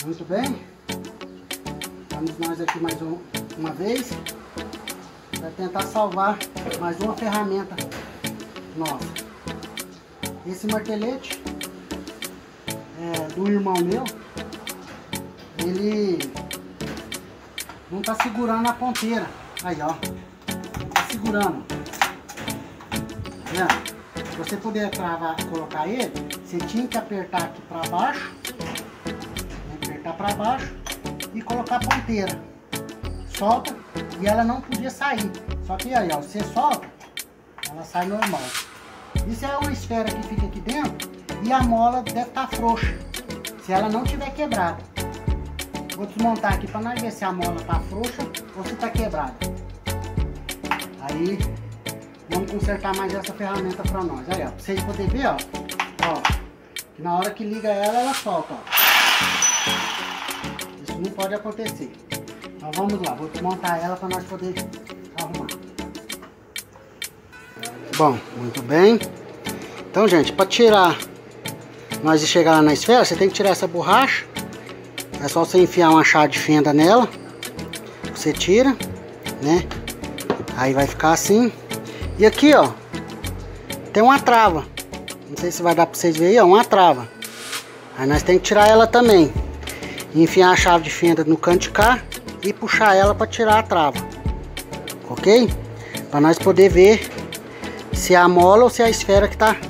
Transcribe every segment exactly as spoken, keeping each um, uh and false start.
Muito bem. Vamos nós aqui mais um, uma vez. Para tentar salvar mais uma ferramenta nossa. Esse martelete é do irmão meu. Ele não tá segurando a ponteira. Aí, ó. Não tá segurando. Tá vendo? Pra você poder travar, colocar ele, você tinha que apertar aqui para baixo. Apertar para baixo e colocar a ponteira. Solta e ela não podia sair. Só que aí, ó, você solta, ela sai normal. Isso é uma esfera que fica aqui dentro e a mola deve estar frouxa, se ela não tiver quebrada. Vou desmontar aqui para nós ver se a mola tá frouxa ou se tá quebrada. Aí vamos consertar mais essa ferramenta para nós. Aí, ó, pra vocês poderem ver, ó, ó, que na hora que liga ela, ela solta, ó. Isso não pode acontecer. Então vamos lá, vou desmontar ela para nós poder arrumar. Bom, muito bem. Então, gente, para tirar, nós chegar lá na esfera, você tem que tirar essa borracha. É só você enfiar uma chave de fenda nela. Você tira, né? Aí vai ficar assim. E aqui, ó, tem uma trava. Não sei se vai dar para vocês verem, ó, uma trava. Aí nós temos que tirar ela também. Enfiar a chave de fenda no canto de cá e puxar ela para tirar a trava. Ok? Para nós poder ver se é a mola ou se é a esfera que tá,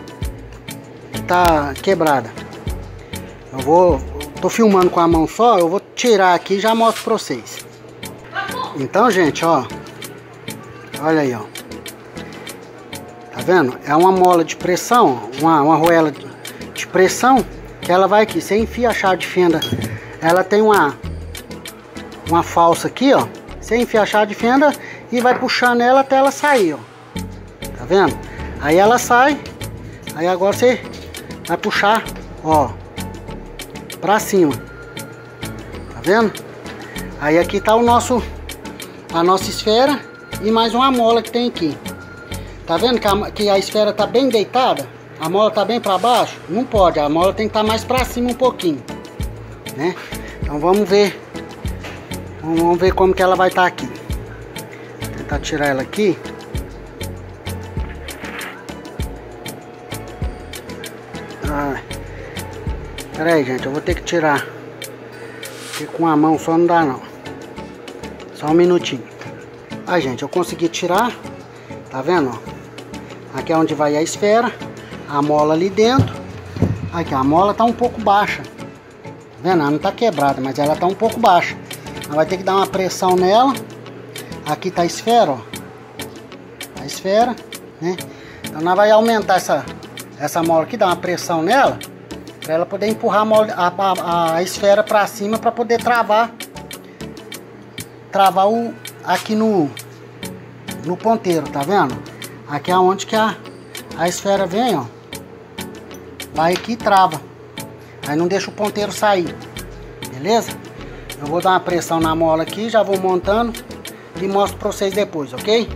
tá quebrada. Eu vou, tô filmando com a mão só, eu vou tirar aqui e já mostro para vocês. Então, gente, ó, olha aí, ó. Tá vendo? É uma mola de pressão, uma, uma arruela de pressão, que ela vai aqui. Você enfia a chave de fenda, ela tem uma uma falsa aqui, ó. Você enfia a chave de fenda e vai puxando ela até ela sair, ó. Tá vendo? Aí ela sai. Aí agora você vai puxar, ó, pra cima. Tá vendo? Aí aqui tá o nosso a nossa esfera e mais uma mola que tem aqui. Tá vendo que a, que a esfera tá bem deitada? A mola tá bem para baixo? Não pode, a mola tem que estar mais para cima um pouquinho, né? Então vamos ver. Vamos ver como que ela vai estar aqui. Vou tentar tirar ela aqui. Ah, pera aí, gente, eu vou ter que tirar. Porque com a mão só não dá não. Só um minutinho. Aí, gente, eu consegui tirar. Tá vendo, ó? Aqui é onde vai a esfera. A mola ali dentro. Aqui, a mola tá um pouco baixa. Tá vendo? Ela não tá quebrada, mas ela tá um pouco baixa. Ela vai ter que dar uma pressão nela. Aqui tá a esfera, ó. A esfera, né? Então nós vai aumentar essa, essa mola aqui, dar uma pressão nela, para ela poder empurrar a, mola, a, a, a esfera para cima, para poder travar. Travar o, aqui no, no ponteiro, tá vendo? Aqui é onde que a, a esfera vem, ó. Vai aqui e trava. Aí não deixa o ponteiro sair. Beleza? Eu vou dar uma pressão na mola aqui, já vou montando e mostro pra vocês depois, ok?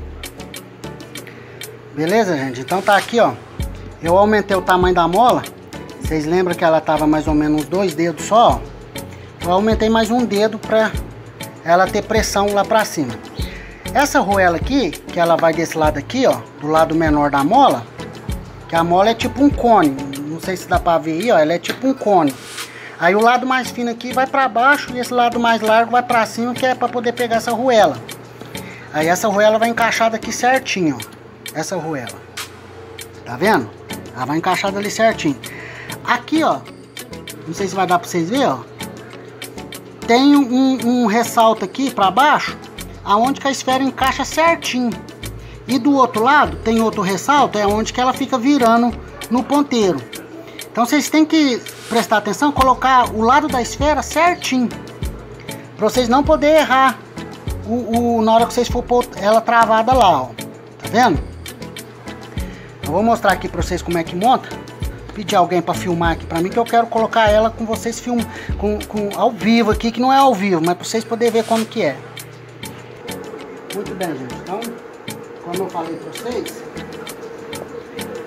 Beleza, gente? Então tá aqui, ó. Eu aumentei o tamanho da mola. Vocês lembram que ela tava mais ou menos uns dois dedos só, ó. Eu aumentei mais um dedo pra ela ter pressão lá pra cima. Essa arruela aqui, que ela vai desse lado aqui, ó, do lado menor da mola, que a mola é tipo um cone. Não sei se dá pra ver aí, ó, ela é tipo um cone. Aí o lado mais fino aqui vai pra baixo e esse lado mais largo vai pra cima, que é pra poder pegar essa arruela. Aí essa arruela vai encaixada aqui certinho, ó. Essa arruela. Tá vendo? Ela vai encaixada ali certinho. Aqui, ó, não sei se vai dar pra vocês verem, ó. Tem um, um ressalto aqui pra baixo, aonde que a esfera encaixa certinho. E do outro lado tem outro ressalto, é onde que ela fica virando no ponteiro. Então vocês têm que prestar atenção, colocar o lado da esfera certinho, para vocês não poderem errar o, o, na hora que vocês for pôr ela travada lá, ó. Tá vendo? Eu vou mostrar aqui para vocês como é que monta. Pedir alguém para filmar aqui para mim, que eu quero colocar ela com vocês film, com, com, ao vivo aqui, que não é ao vivo, mas para vocês poderem ver como que é. Muito bem, gente. Então, como eu falei para vocês,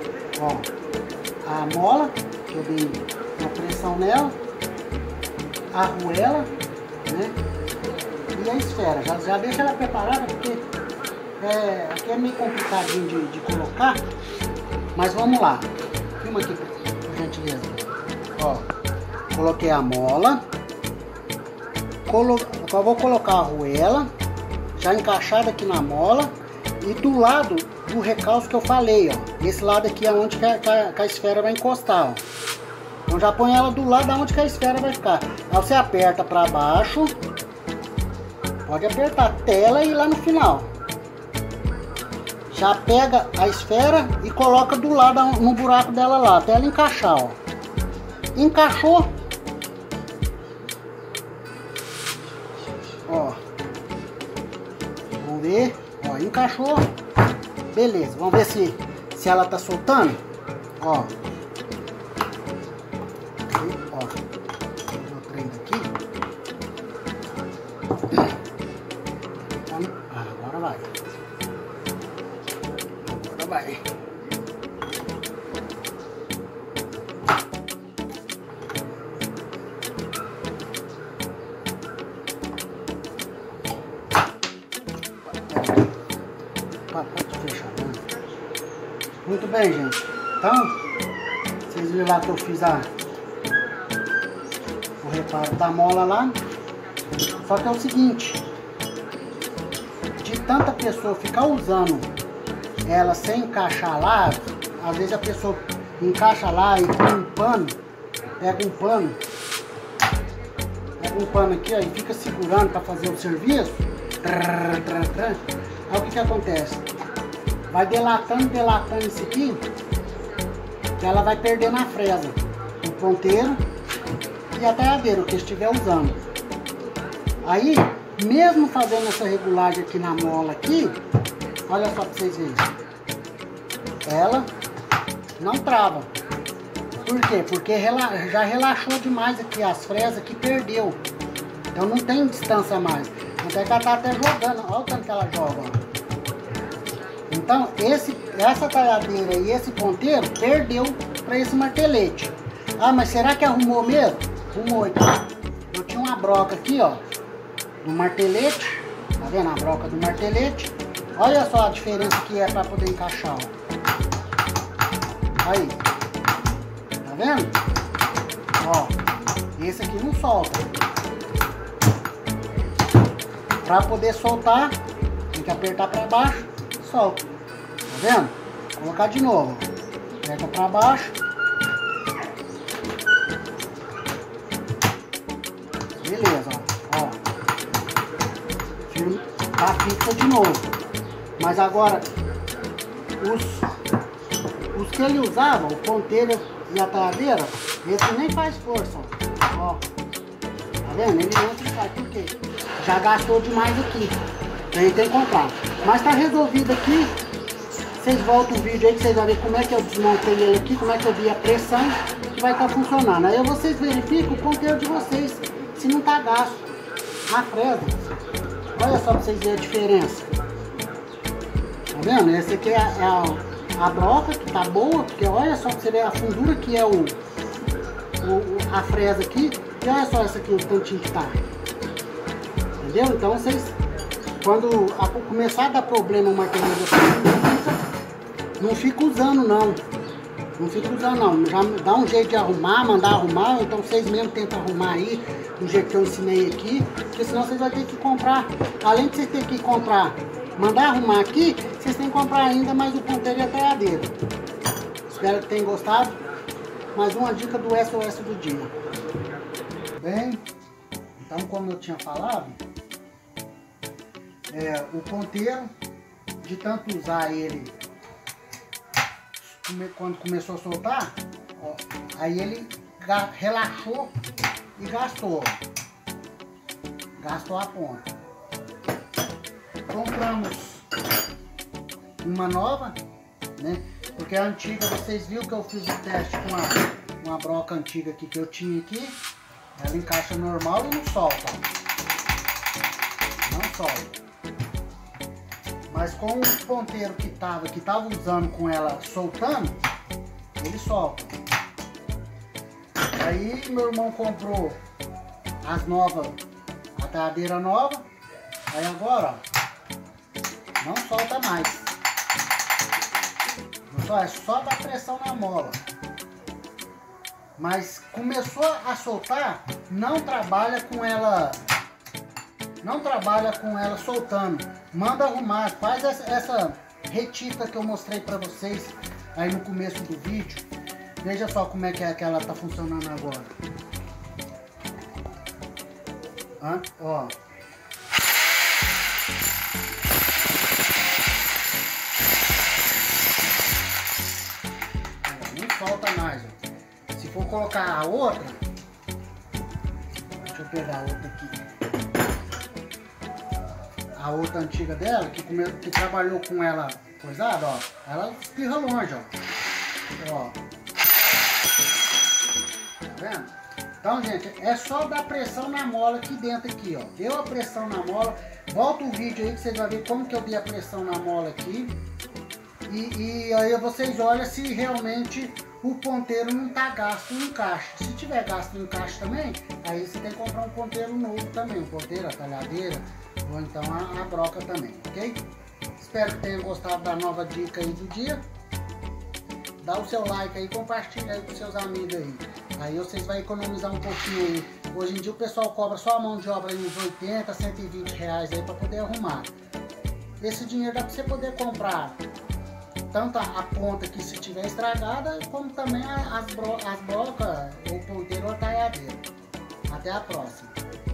ó, a mola, que eu dei uma pressão nela, a arruela, né? E a esfera. Já, já deixa ela preparada, porque é, aqui é meio complicadinho de, de colocar. Mas vamos lá. Filma aqui, por gentileza. Ó, coloquei a mola. Colo... Agora vou colocar a arruela, já encaixada aqui na mola. E do lado do recalço que eu falei, ó. Esse lado aqui é onde que a, que a, que a esfera vai encostar, ó. Então já põe ela do lado onde que a esfera vai ficar. Aí você aperta para baixo. Pode apertar até ela ir lá no final. Já pega a esfera e coloca do lado no buraco dela lá, até ela encaixar, ó. Encaixou. Ó. Vamos ver. Ó, encaixou. Beleza. Vamos ver se, se ela tá soltando. Ó. Ó. O trem daqui. Ah, agora vai. Agora vai. Pode fechar, né? Muito bem, gente. Então, vocês viram lá que eu fiz a, o reparo da mola lá. Só que é o seguinte, de tanta pessoa ficar usando ela sem encaixar lá, às vezes a pessoa encaixa lá e põe um pano, pega um pano, pega um pano aqui, ó, e fica segurando para fazer o serviço. Aí o que que acontece? Vai delatando, delatando isso aqui, que ela vai perdendo a fresa, o ponteiro e a talhadeira, o que estiver usando. Aí, mesmo fazendo essa regulagem aqui na mola aqui, olha só para vocês verem, ela não trava. Por quê? Porque já relaxou demais aqui as fresas que perdeu. Então não tem distância mais. Até que ela tá até jogando, olha o tanto que ela joga, ó. Então esse, essa talhadeira e esse ponteiro perdeu para esse martelete. Ah, mas será que arrumou mesmo? Arrumou aqui. Eu tinha uma broca aqui, ó, do martelete. Tá vendo a broca do martelete? Olha só a diferença que é para poder encaixar, ó. Aí. Tá vendo? Ó, esse aqui não solta. Para poder soltar, tem que apertar para baixo, solta. Tá vendo? Vou colocar de novo. Aperta para baixo. Beleza, ó. Ó. Firme, tá fixa de novo. Mas agora, os, os que ele usava, o ponteiro e a talhadeira, esse nem faz força, ó. Ó. Tá vendo? Ele entra e sai. Por quê? Já gastou demais aqui. A gente tem que comprar. Mas tá resolvido aqui. Vocês voltam o vídeo aí que vocês vão ver como é que eu desmontei ele aqui, como é que eu vi a pressão que vai estar tá funcionando. Aí vocês verificam o ponteiro de vocês, se não tá gasto. A fresa. Olha só pra vocês verem a diferença. Tá vendo? Esse aqui é a, é a, a broca que tá boa, porque olha só pra você ver a fundura que é o, o a fresa aqui. E olha só essa aqui, o tantinho que tá. Entendeu? Então vocês, quando a, começar a dar problema o martelo, não fica usando não. Não fica usando não. Já dá um jeito de arrumar, mandar arrumar, ou então vocês mesmos tentam arrumar aí, do jeito que eu ensinei aqui, porque senão vocês vão ter que comprar, além de vocês terem que comprar, mandar arrumar aqui, vocês têm que comprar ainda mais o ponteiro e a talhadeira. Espero que tenham gostado. Mais uma dica do S O S do dia. Bem, então como eu tinha falado, É, o ponteiro, de tanto usar ele, quando começou a soltar, ó, aí ele relaxou e gastou, gastou a ponta. Compramos uma nova, né? Porque a antiga, vocês viram que eu fiz o teste com a, uma broca antiga aqui que eu tinha aqui, ela encaixa normal e não solta, não solta. Mas com o ponteiro que tava, que tava usando com ela soltando, ele solta. Aí meu irmão comprou as novas, a tadeira nova. Aí agora, ó, não solta mais. Só, é só dar pressão na mola. Mas começou a soltar, não trabalha com ela, não trabalha com ela soltando. Manda arrumar, faz essa, essa retita que eu mostrei pra vocês aí no começo do vídeo. Veja só como é que, é que ela tá funcionando agora. Hã? Ó. Não solta mais, ó. Se for colocar a outra, deixa eu pegar a outra aqui. A outra antiga dela, que, come, que trabalhou com ela coisada, ó. Ela espirra longe, ó. Ó. Tá vendo? Então, gente, é só dar pressão na mola aqui dentro aqui, ó. Deu a pressão na mola. Volta o vídeo aí que vocês vão ver como que eu dei a pressão na mola aqui. E, e aí vocês olham se realmente o ponteiro não tá gasto no encaixe. Se tiver gasto no encaixe também, aí você tem que comprar um ponteiro novo também. Um ponteiro, a talhadeira, ou então a, a broca também, ok? Espero que tenham gostado da nova dica aí do dia. Dá o seu like aí, compartilha aí com seus amigos aí. Aí vocês vão economizar um pouquinho aí. Hoje em dia o pessoal cobra só a mão de obra aí uns oitenta, cento e vinte reais aí para poder arrumar. Esse dinheiro dá para você poder comprar tanto a, a ponta que se tiver estragada, como também as, bro, as brocas, ou ponteiro ou a talhadeira. Até a próxima.